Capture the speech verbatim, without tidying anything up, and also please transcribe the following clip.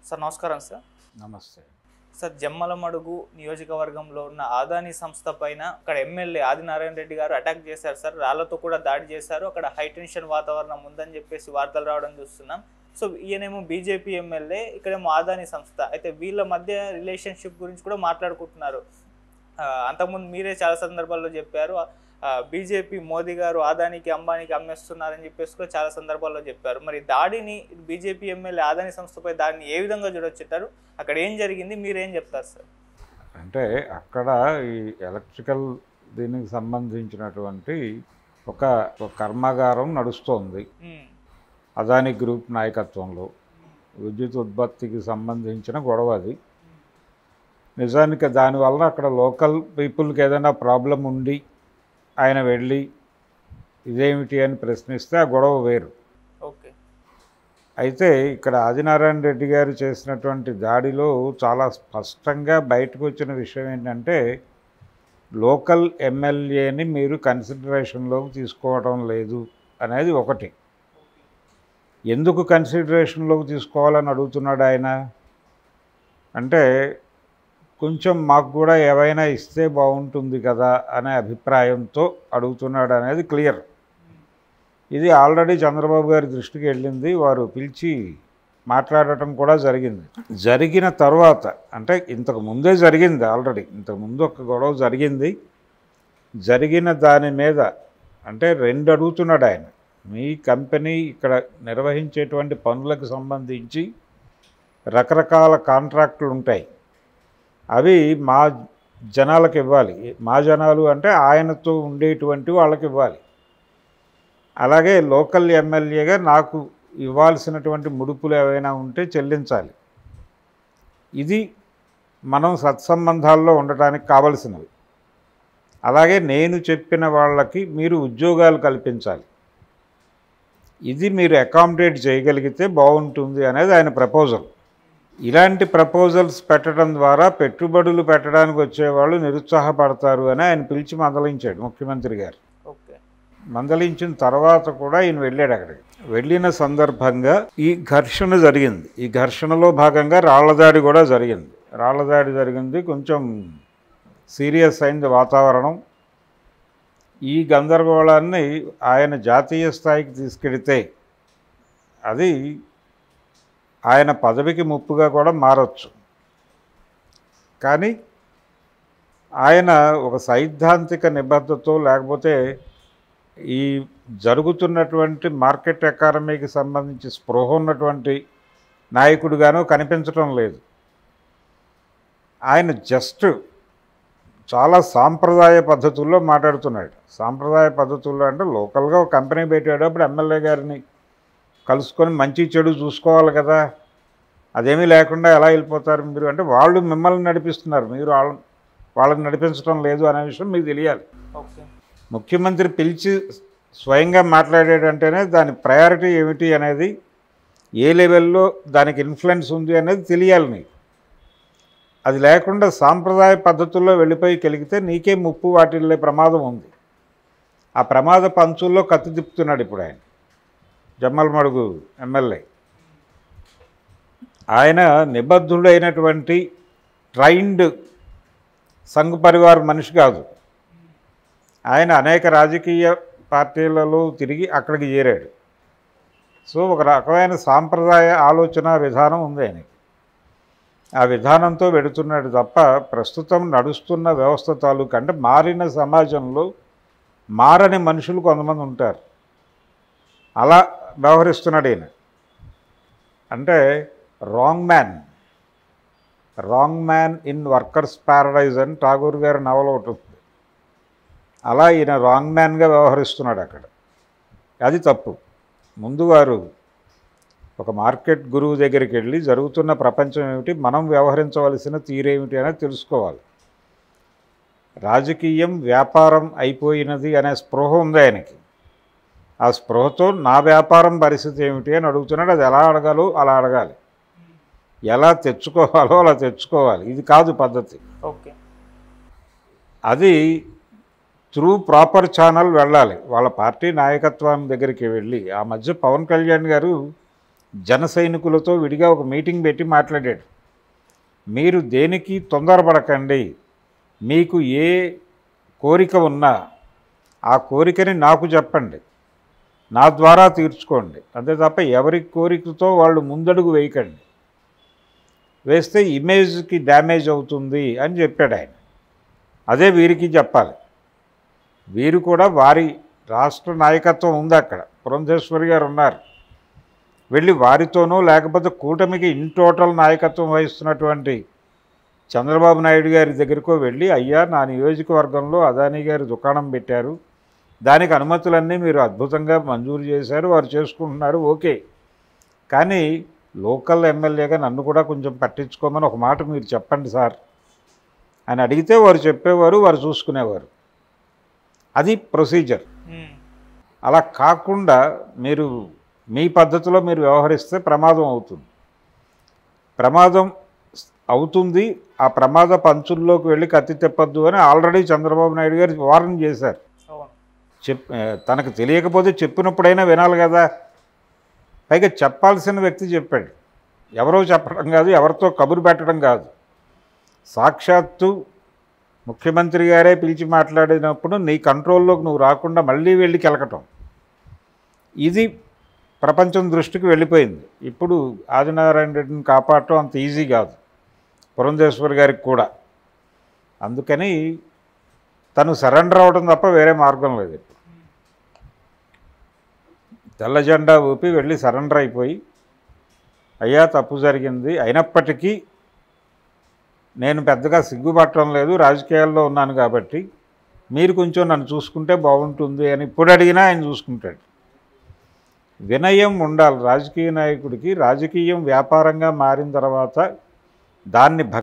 Sir నమస్కారం sir. నమస్తే sir, Jammalamadugu నియోజకవర్గంలో ఉన్న ఆదాని సంస్థ పైన అక్కడ ఎమ్మెల్యే ఆదినారాయణ రెడ్డి గారు అటాక్ చేశారు సార్. రాళ్లతో కూడా దాడి చేశారు. అక్కడ హై టెన్షన్ వాతావరణం ఉందని చెప్పేసి వార్తలు రావడం చూస్తున్నాం. సో ఈయనేమో బీజేపీ ఎమ్మెల్యే, ఇక్కడేమో ఆదాని సంస్థ. అయితే వీళ్ళ మధ్య రిలేషన్షిప్ గురించి కూడా మాట్లాడుకుంటున్నారు. అంతకుముందు మీరే చాలా సందర్భాల్లో చెప్పారు, బీజేపీ మోదీ గారు ఆదానికి అంబానీకి అమ్మేస్తున్నారని చెప్పేసి కూడా చాలా సందర్భాల్లో చెప్పారు. మరి దాడిని బీజేపీ ఎమ్మెల్యే ఆదాని సంస్థపై దాడిని ఏ విధంగా చూడొచ్చుంటారు? అక్కడ ఏం జరిగింది, మీరేం చెప్తారు సార్? అంటే అక్కడ ఈ ఎలక్ట్రికల్ దీనికి సంబంధించినటువంటి ఒక కర్మాగారం నడుస్తోంది అదాని గ్రూప్ నాయకత్వంలో. విద్యుత్ ఉత్పత్తికి సంబంధించిన గొడవ అది. నిజానికి దానివల్ల అక్కడ లోకల్ పీపుల్కి ఏదైనా ప్రాబ్లం ఉండి ఆయన వెళ్ళి ఇదేమిటి అని ప్రశ్నిస్తే ఆ గొడవ వేరు. ఓకే. అయితే ఇక్కడ ఆదినారాయణ రెడ్డి గారు చేసినటువంటి దాడిలో చాలా స్పష్టంగా బయటకు వచ్చిన విషయం ఏంటంటే, లోకల్ ఎమ్మెల్యేని మీరు కన్సిడరేషన్లోకి తీసుకోవడం లేదు అనేది ఒకటి. ఎందుకు కన్సిడరేషన్లోకి తీసుకోవాలని అడుగుతున్నాడు ఆయన అంటే, కొంచెం మాకు కూడా ఏవైనా ఇస్తే బాగుంటుంది కదా అనే అభిప్రాయంతో అడుగుతున్నాడు అనేది క్లియర్. ఇది ఆల్రెడీ చంద్రబాబు గారి దృష్టికి వెళ్ళింది. వారు పిలిచి మాట్లాడటం కూడా జరిగింది. జరిగిన తర్వాత అంటే ఇంతకు ముందే జరిగింది, ఆల్రెడీ ఇంతకు ముందు ఒక గొడవ జరిగింది. జరిగిన దాని మీద అంటే రెండు అడుగుతున్నాడు ఆయన. మీ కంపెనీ ఇక్కడ నిర్వహించేటువంటి పనులకు సంబంధించి రకరకాల కాంట్రాక్టులు ఉంటాయి, అవి మా జనాలకు ఇవ్వాలి. మా జనాలు అంటే ఆయనతో ఉండేటువంటి వాళ్ళకి ఇవ్వాలి. అలాగే లోకల్ ఎమ్మెల్యేగా నాకు ఇవ్వాల్సినటువంటి ముడుపులు ఏవైనా ఉంటే చెల్లించాలి. ఇది మనం సత్సంబంధాల్లో ఉండటానికి కావలసినవి. అలాగే నేను చెప్పిన వాళ్ళకి మీరు ఉద్యోగాలు కల్పించాలి. ఇది మీరు అకామిడేట్ చేయగలిగితే బాగుంటుంది అనేది ఆయన ప్రపోజల్. ఇలాంటి ప్రపోజల్స్ పెట్టడం ద్వారా పెట్టుబడులు పెట్టడానికి వచ్చేవాళ్ళు నిరుత్సాహపడతారు అని ఆయన పిలిచి మందలించాడు ముఖ్యమంత్రి గారు. ఓకే. మందలించిన తర్వాత కూడా ఈయన వెళ్ళాడు. అక్కడికి వెళ్ళిన సందర్భంగా ఈ ఘర్షణ జరిగింది. ఈ ఘర్షణలో భాగంగా రాళ్లదాడి కూడా జరిగింది. రాళ్లదాడి జరిగింది, కొంచెం సీరియస్ అయింది వాతావరణం. ఈ గందరగోళాన్ని ఆయన జాతీయ స్థాయికి తీసుకెడితే అది ఆయన పదవికి ముప్పుగా కూడా మారచ్చు. కానీ ఆయన ఒక సైద్ధాంతిక నిబద్ధతతో, లేకపోతే ఈ జరుగుతున్నటువంటి మార్కెట్ ఎకానమీకి సంబంధించి స్పృహ ఉన్నటువంటి నాయకుడిగానూ కనిపించడం లేదు. ఆయన జస్ట్ చాలా సాంప్రదాయ పద్ధతుల్లో మాట్లాడుతున్నాడు. సాంప్రదాయ పద్ధతుల్లో అంటే లోకల్గా ఒక కంపెనీ పెట్టేటప్పుడు ఎమ్మెల్యే గారిని కలుసుకొని మంచి చెడు చూసుకోవాలి కదా. అదేమీ లేకుండా ఎలా వెళ్ళిపోతారు మీరు అంటే, వాళ్ళు మిమ్మల్ని నడిపిస్తున్నారు, మీరు వాళ్ళ వాళ్ళని నడిపించడం లేదు అనే విషయం మీకు తెలియాలి. ఓకే. ముఖ్యమంత్రి పిలిచి స్వయంగా మాట్లాడేటంటేనే దాని ప్రయారిటీ ఏమిటి అనేది, ఏ లెవెల్లో దానికి ఇన్ఫ్లుయెన్స్ ఉంది అనేది తెలియాలి నీకు. అది లేకుండా సాంప్రదాయ పద్ధతుల్లో వెళ్ళిపోయి కలిగితే నీకే ముప్పు వాటిల్లే ప్రమాదం ఉంది. ఆ ప్రమాద పంచుల్లో కత్తి తిప్పుతున్నాడు ఇప్పుడు ఆయన జమ్మలమడుగు ఎమ్మెల్యే. ఆయన నిబద్ధుడైనటువంటి ట్రైన్డ్ సంఘ్ పరివార్ మనిషి కాదు. ఆయన అనేక రాజకీయ పార్టీలలో తిరిగి అక్కడికి చేరాడు. సో ఒక రకమైన సాంప్రదాయ ఆలోచన విధానం ఉంది ఆయనకి. ఆ విధానంతో వెడుతున్నాడు తప్ప ప్రస్తుతం నడుస్తున్న వ్యవస్థ తాలూకు అంటే మారిన సమాజంలో మారని మనుషులు కొంతమంది ఉంటారు, అలా వ్యవహరిస్తున్నాడు ఈయన. అంటే wrong man wrong man in workers paradise అని ఠాగూర్ గారి నవల ఒకటి ఉంది. అలా ఈయన రాంగ్ మ్యాన్గా వ్యవహరిస్తున్నాడు అక్కడ. అది తప్పు. ముందు వారు ఒక మార్కెట్ గురువు దగ్గరికి వెళ్ళి జరుగుతున్న ప్రపంచం ఏమిటి, మనం వ్యవహరించవలసిన తీరేమిటి అనేది తెలుసుకోవాలి. రాజకీయం వ్యాపారం అయిపోయినది అనే స్పృహ ఉంది ఆయనకి. ఆ స్పృహతో నా వ్యాపారం పరిస్థితి ఏమిటి అని అడుగుతున్నాడు. అది ఎలా అడగాలో అలా అడగాలి, ఎలా తెచ్చుకోవాలో అలా తెచ్చుకోవాలి. ఇది కాదు పద్ధతి. ఓకే. అది త్రూ ప్రాపర్ ఛానల్ వెళ్ళాలి. వాళ్ళ పార్టీ నాయకత్వం దగ్గరికి వెళ్ళి, ఆ మధ్య పవన్ కళ్యాణ్ గారు జన సైనికులతో విడిగా ఒక మీటింగ్ పెట్టి మాట్లాడాడు. మీరు దేనికి తొందరపడకండి, మీకు ఏ కోరిక ఉన్నా ఆ కోరికని నాకు చెప్పండి, నా ద్వారా తీర్చుకోండి, అంతే తప్ప ఎవరి కోరికతో వాళ్ళు ముందడుగు వేయకండి, వేస్తే ఇమేజ్కి డ్యామేజ్ అవుతుంది అని చెప్పాడు ఆయన. అదే వీరికి చెప్పాలి. వీరు కూడా వారి రాష్ట్ర నాయకత్వం ఉంది, అక్కడ పురంధేశ్వరి గారు ఉన్నారు, వెళ్ళి వారితోనో లేకపోతే కూటమికి ఇన్ టోటల్ నాయకత్వం వహిస్తున్నటువంటి చంద్రబాబు నాయుడు గారి దగ్గరకో వెళ్ళి, అయ్యా నా నియోజకవర్గంలో అదానీ గారి దుకాణం పెట్టారు, దానికి అనుమతులన్నీ మీరు అద్భుతంగా మంజూరు చేశారు, వారు చేసుకుంటున్నారు, ఓకే, కానీ లోకల్ ఎమ్మెల్యేగా నన్ను కూడా కొంచెం పట్టించుకోమని ఒక మాట మీరు చెప్పండి సార్ అని అడిగితే వారు చెప్పేవారు, వారు చూసుకునేవారు. అది ప్రొసీజర్. అలా కాకుండా మీరు మీ పద్ధతిలో మీరు వ్యవహరిస్తే ప్రమాదం అవుతుంది. ప్రమాదం అవుతుంది, ఆ ప్రమాద పంచుల్లోకి వెళ్ళి కత్తి తెప్పద్దు అని ఆల్రెడీ చంద్రబాబు నాయుడు గారు వార్న్ చేశారు. చెప్ తనకు తెలియకపోతే చెప్పినప్పుడైనా వినాలి కదా. పైగా చెప్పాల్సిన వ్యక్తి చెప్పాడు, ఎవరో చెప్పడం కాదు, ఎవరితో కబురు పెట్టడం కాదు, సాక్షాత్తు ముఖ్యమంత్రి గారే పిలిచి మాట్లాడినప్పుడు నీ కంట్రోల్లోకి నువ్వు రాకుండా మళ్ళీ వెళ్ళి కెలకటం, ఇది ప్రపంచం దృష్టికి వెళ్ళిపోయింది. ఇప్పుడు ఆదినారాయణ రెడ్డిని కాపాడటం అంత ఈజీ కాదు పురంధేశ్వరి గారికి కూడా. అందుకని తను సరెండర్ అవ్వడం తప్ప వేరే మార్గం లేదు. తెల్ల జెండా ఊపి వెళ్ళి సరెండర్ అయిపోయి, అయ్యా తప్పు జరిగింది, అయినప్పటికీ నేను పెద్దగా సిగ్గుపట్టడం లేదు, రాజకీయాల్లో ఉన్నాను కాబట్టి మీరు కొంచెం నన్ను చూసుకుంటే బాగుంటుంది అని ఇప్పుడు అడిగినా ఆయన చూసుకుంటాడు. వినయం ఉండాలి రాజకీయ నాయకుడికి. రాజకీయం వ్యాపారంగా మారిన తర్వాత దాన్ని